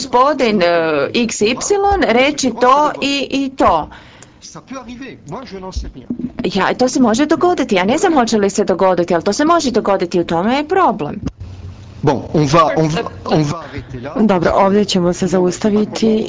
gospodin XY reći to i to. To se može dogoditi. Ja ne znam hoće li se dogoditi, ali to se može dogoditi, u tome je problem. Dobro, ovdje ćemo se zaustaviti.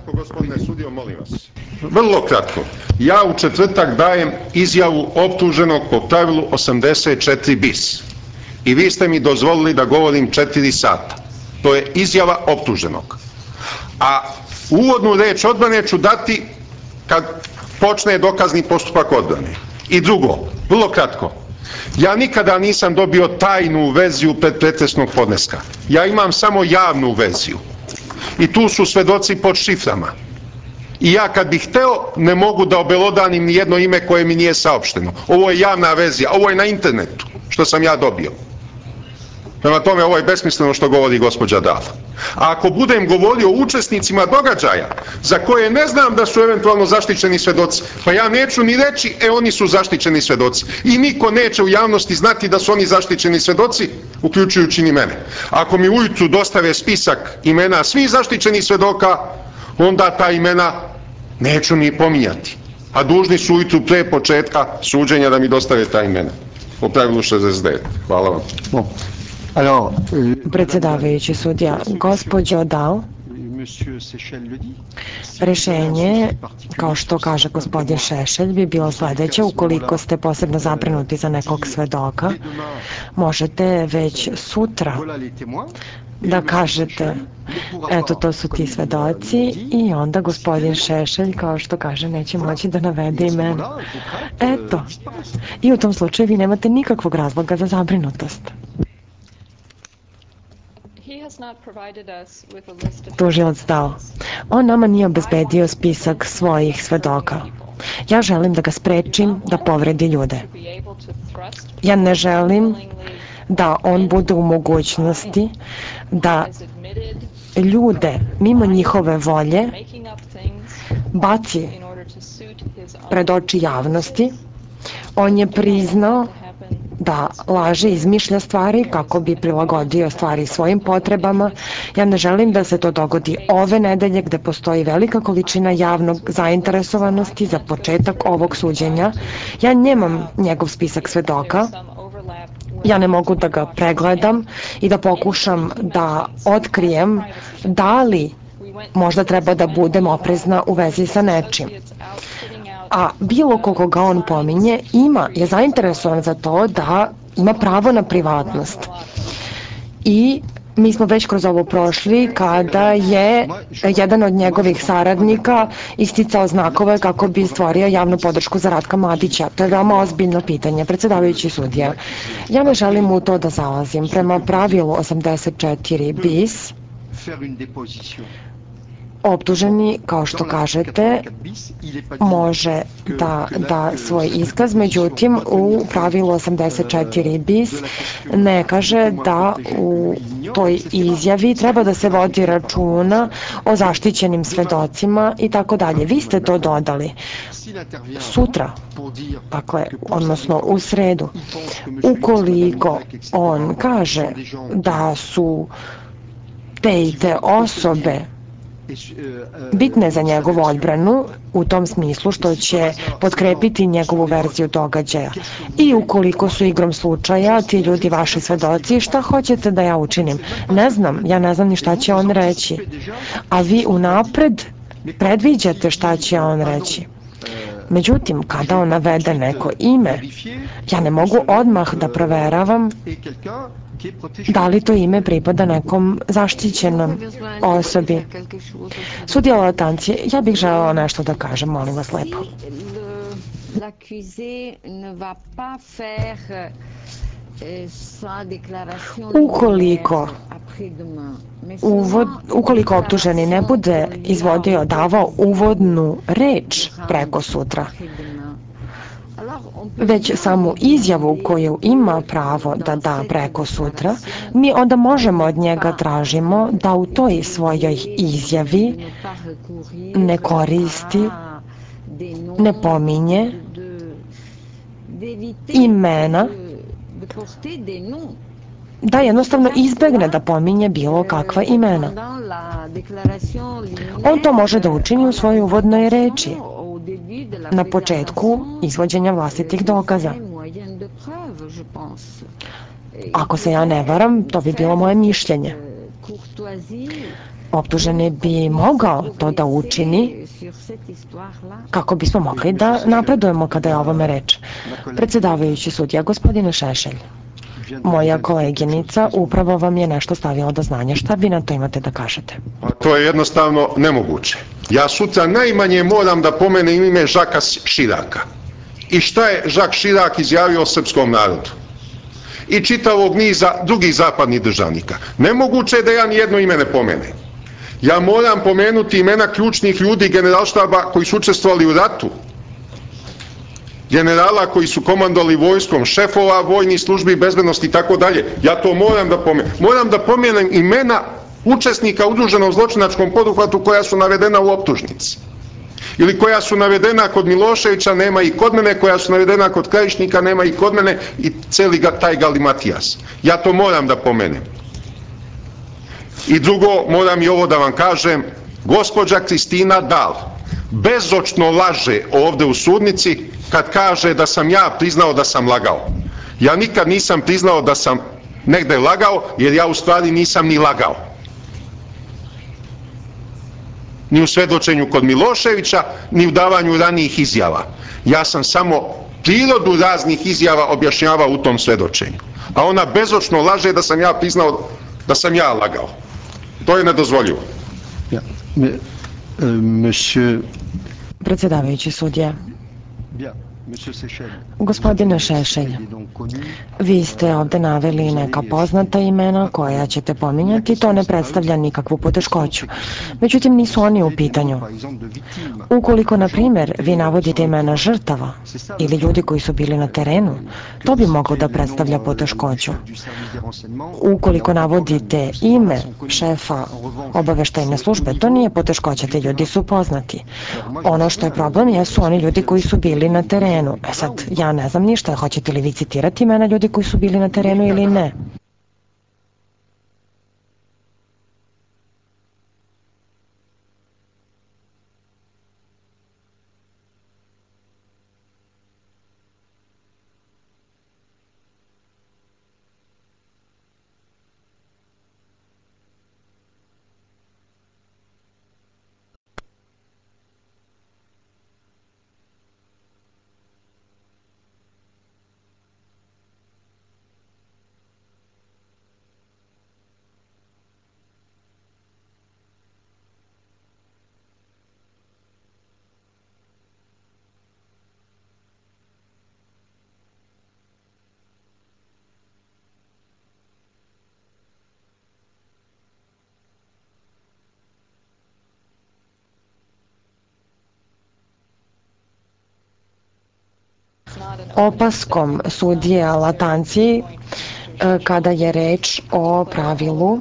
Vrlo kratko. Ja u četvrtak dajem izjavu optuženog po pravilu 84 bis. I vi ste mi dozvolili da govorim 4 sata. To je izjava optuženog. A uvodnu reč odbrane ću dati kad počne dokazni postupak odbrane. I drugo, vrlo kratko. Ja nikada nisam dobio tajnu verziju predpretresnog podneska. Ja imam samo javnu verziju. I tu su svedoci pod šiframa. I ja kad bih hteo, ne mogu da obelodanim ni jedno ime koje mi nije saopšteno. Ovo je javna verzija, ovo je na internetu, što sam ja dobio. Prema tome, ovo je besmisleno što govori gospođa Dala. A ako budem govorio o učesnicima događaja, za koje ne znam da su eventualno zaštićeni svedoci, pa ja neću ni reći, oni su zaštićeni svedoci. I niko neće u javnosti znati da su oni zaštićeni svedoci, uključujući ni mene. Ako mi ujutru dostave spisak imena svih zaštićenih svedoka, onda ta imena neću ni pominjati. A dužni su ujutru pre početka suđenja da mi dostave ta imena. Po pravilu 69. Hvala vam. Predsjedavajući sudija, gospođo Dal, rešenje, kao što kaže gospodin Šešelj, bi bilo sledeće: ukoliko ste posebno zabrinuti za nekog svedoka, možete već sutra da kažete, eto, to su ti svedoci, i onda gospodin Šešelj, kao što kaže, neće moći da navede imena. Eto, i u tom slučaju vi nemate nikakvog razloga za zabrinutost. Tužilac Dal, on nama nije obezbedio spisak svojih svedoka. Ja želim da ga sprečim da povredi ljude. Ja ne želim da on bude u mogućnosti da ljude mimo njihove volje baci pred oči javnosti. On je priznao da laže, izmišlja stvari kako bi prilagodio stvari svojim potrebama. Ja ne želim da se to dogodi ove nedelje, gde postoji velika količina javnog zainteresovanosti za početak ovog suđenja. Ja nemam njegov spisak svedoka. Ja ne mogu da ga pregledam i da pokušam da otkrijem da li možda treba da budem oprezna u vezi sa nečim. A bilo koga on pominje je zainteresovan za to da ima pravo na privatnost. I mi smo već kroz ovo prošli kada je jedan od njegovih saradnika isticao znakove kako bi stvorio javnu podršku za Ratka Mladića. To je veoma ozbiljno pitanje. Predsjedavajući sudija, ja ne želim u to da zalazim. Prema pravilu 84 bis, optuženi, kao što kažete, može da da svoj iskaz, međutim u pravilu 84 bis ne kaže da u toj izjavi treba da se vodi računa o zaštićenim svedocima i tako dalje. Vi ste to dodali. Sutra, dakle, odnosno u sredu, ukoliko on kaže da su te i te osobe bitne za njegovu odbranu, u tom smislu što će potkrepiti njegovu verziju događaja, i ukoliko su igrom slučaja ti ljudi vaši svedoci, šta hoćete da ja učinim? Ne znam, ja ne znam ni šta će on reći, a vi unapred predviđate šta će on reći. Međutim, kada on navede neko ime, ja ne mogu odmah da proveravam da li to ime pripada nekom zaštićenom osobi. Sudija Latancije, ja bih želela nešto da kažem, molim vas lepo. Ukoliko optuženi ne bude davao uvodnu reč preko sutra, već samu izjavu koju ima pravo da da preko sutra, mi onda možemo od njega tražimo da u toj svojoj izjavi ne koristi, ne pominje imena da jednostavno izbegne da pominje bilo kakva imena. On to može da učini u svojoj uvodnoj reči, na početku izvođenja vlastitih dokaza. Ako se ja ne varam, to bi bilo moje mišljenje. Optuženi bi mogao to da učini kako bismo mogli da napredujemo kada je o ovome reč. Predsedavajući sudija, gospodine Šešelj, moja koleginica upravo vam je nešto stavila do znanja. Šta vi na to imate da kažete? To je jednostavno nemoguće. Ja sutra najmanje moram da pomenem ime Žaka Širaka. I šta je Žak Širak izjavio o srpskom narodu? I čitavog niza drugih zapadnih državnika. Nemoguće je da ja nijedno ime ne pomenem. Ja moram pomenuti imena ključnih ljudi generalštaba koji su učestvovali u ratu, generala koji su komandovali vojskom, šefova vojnih službi, bezbednosti i tako dalje. Ja to moram da pomenem. Moram da pomenem imena učesnika udruženog zločinačkom poduhvatu koja su navedena u optužnici. Ili koja su navedena kod Miloševića, nema i kod mene, koja su navedena kod Krajišnika, nema i kod mene, i celi taj galimatijas. Ja to moram da pomenem. I drugo, moram i ovo da vam kažem, gospođa Kristina Dal bezočno laže ovde u sudnici kad kaže da sam ja priznao da sam lagao. Ja nikad nisam priznao da sam negde lagao, jer ja u stvari nisam ni lagao. Ni u svedočenju kod Miloševića, ni u davanju ranijih izjava. Ja sam samo prirodu raznih izjava objašnjavao u tom svedočenju. A ona bezočno laže da sam ja priznao da sam ja lagao. To je nedozvoljivo. Predsedavajući sudija. Gospodine Šešelj, vi ste ovde naveli neka poznata imena koja ćete pominjati, to ne predstavlja nikakvu poteškoću. Međutim, nisu oni u pitanju. Ukoliko, na primer, vi navodite imena žrtava ili ljudi koji su bili na terenu, to bi moglo da predstavlja poteškoću. Ukoliko navodite ime šefa obaveštajne službe, to nije poteškoća, te ljudi su poznati. Ono što je problem jesu oni ljudi koji su bili na terenu. Sad, ja ne znam ništa, hoćete li vi citirati imena ljudi koji su bili na terenu ili ne? Opaskom sudije Latanci kada je reč o pravilu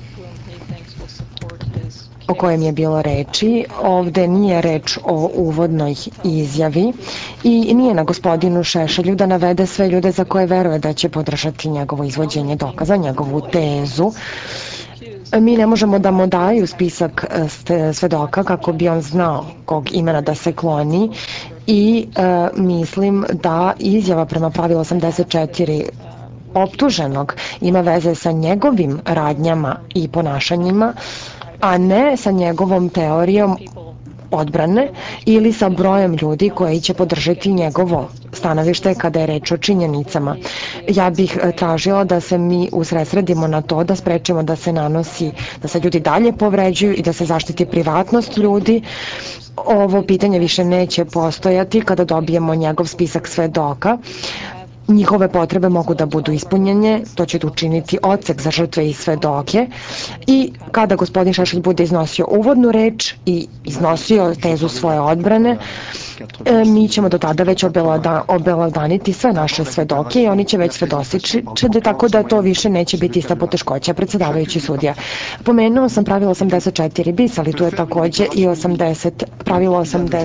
o kojem je bilo reči. Ovde nije reč o uvodnoj izjavi i nije na gospodinu Šešelju da navede sve ljude za koje veruje da će podržati njegovo izvođenje dokaza, njegovu tezu. Mi ne možemo da mu daju spisak svedoka kako bi on znao kog imena da se kloni i mislim da izjava prema pravilu 84 optuženog ima veze sa njegovim radnjama i ponašanjima, a ne sa njegovom teorijom odbrane ili sa brojem ljudi koji će podržati njegovo stanovište kada je reč o činjenicama. Ja bih tražila da se mi usredsredimo na to, da sprečimo da se nanosi, da se ljudi dalje povređuju i da se zaštiti privatnost ljudi. Ovo pitanje više neće postojati kada dobijemo njegov spisak svedoka. Njihove potrebe mogu da budu ispunjene, to će učiniti odsek za žrtve i svedoke i kada gospodin Šešelj bude iznosio uvodnu reč i iznosio tezu svoje odbrane, Mi ćemo do tada već obelodaniti sve naše svedoke i oni će već svedočiti, tako da to više neće biti ista poteškoća. Predsjedavajući sudija. Pomenuo sam pravilo 84 bis, ali tu je takođe i pravilo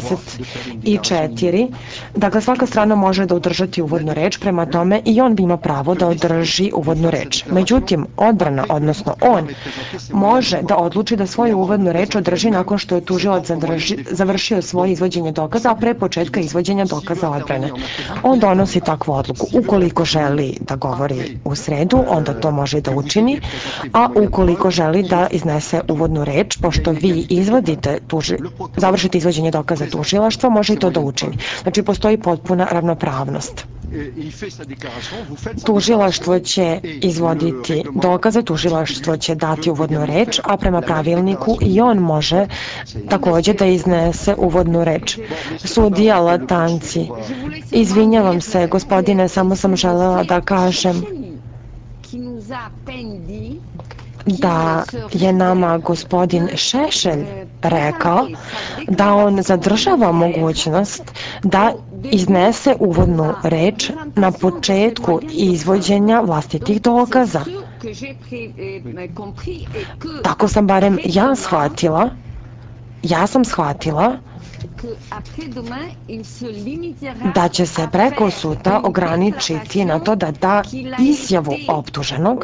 84. Dakle, svaka strana može da održati uvodnu reč, prema tome i on bi imao pravo da održi uvodnu reč. Međutim, odbrana, odnosno on, može da odluči da svoju uvodnu reč održi nakon što je tužilac završio svoje izvođenje dokaza, a pre početka izvođenja dokaza odbrane. On donosi takvu odluku. Ukoliko želi da govori u sredu, onda to može da učini, a ukoliko želi da iznese uvodnu reč, pošto vi završite izvođenje dokaza tužilaštva, može i to da učini. Znači, postoji potpuna ravnopravnost. Tužilaštvo će izvoditi dokaze, tužilaštvo će dati uvodnu reč, a prema pravilniku i on može takođe da iznese uvodnu reč. Sudija Latanci, izvinjavam se, gospodine, samo sam želela da kažem da je nama gospodin Šešelj rekao da on zadržava mogućnost da iznese uvodnu reč na početku izvođenja vlastitih dokaza. Tako sam barem ja shvatila. Ja sam shvatila da će se preko suda ograničiti na to da da izjavu optuženog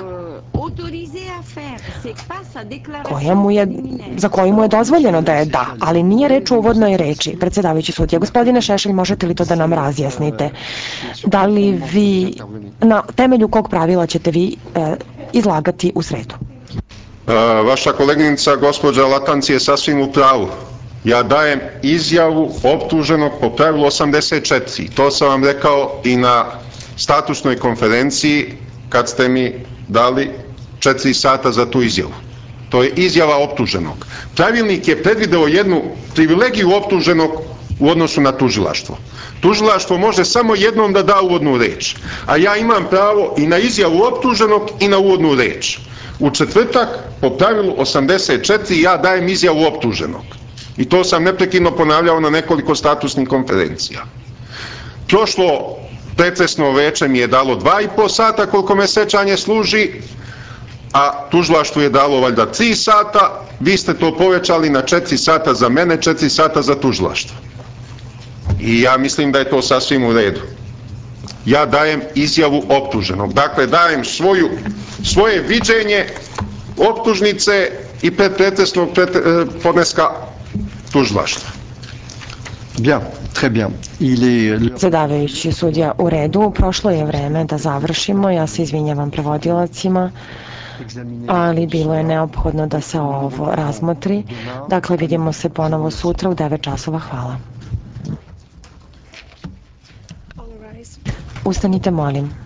za koju mu je dozvoljeno da je da, ali nije reč o uvodnoj reči. Predsjedavajući sudija, gospodine Šešelj, možete li to da nam razjasnite? Da li vi, na temelju kog pravila ćete vi izlagati u sredu? Vaša koleginica, gospođa Latanci, je sasvim u pravu. Ja dajem izjavu optuženog po pravilu 84. To sam vam rekao i na statusnoj konferenciji kad ste mi dali 4 sata za tu izjavu. To je izjava optuženog. Pravilnik je predvideo jednu privilegiju optuženog u odnosu na tužilaštvo. Tužilaštvo može samo jednom da da uvodnu reč, a ja imam pravo i na izjavu optuženog i na uvodnu reč. U četvrtak, po pravilu 84, ja dajem izjavu optuženog. I to sam neprekidno ponavljao na nekoliko statusnih konferencija. Prošlo pretresno veče mi je dalo 2,5 sata koliko me sećanje služi, a tužilaštvu je dalo valjda 3 sata, vi ste to povećali na 4 sata za mene, 4 sata za tužilaštvo. I ja mislim da je to sasvim u redu. Ja dajem izjavu optuženog. Dakle, dajem svoje viđenje optužnice i predpretresnog podneska tužilaštva. Bien, très bien. Predsjedavajući sudija, u redu, prošlo je vreme da završimo, ja se izvinjavam prevodilacima, ali bilo je neophodno da se ovo razmotri. Dakle, vidimo se ponovo sutra u 9 časova. Hvala. Ustanite, molim.